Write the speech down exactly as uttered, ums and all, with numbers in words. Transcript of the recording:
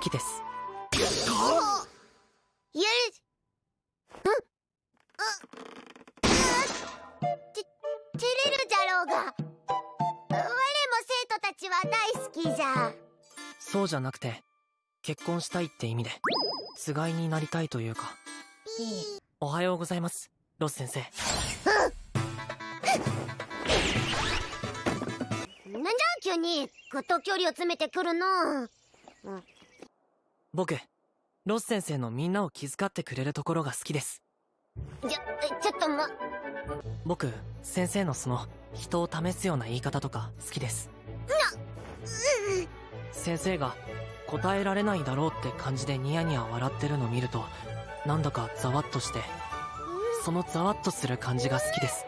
きです。 ゆるうんて照れるじゃろうが、我も生徒たちは大好きじゃ。 そうじゃなくて、結婚したいって意味で、つがいになりたいというか。おはようございます、ロス先生。 なんじゃ急にぐっと距離を詰めてくるの。うん、 僕、ロス先生のみんなを気遣ってくれるところが好きです。 ちょ、ちょっとま。 僕、先生のその人を試すような言い方とか好きです。 な、うん、 先生が答えられないだろうって感じでニヤニヤ笑ってるの見ると、なんだかざわっとして、そのざわっとする感じが好きです。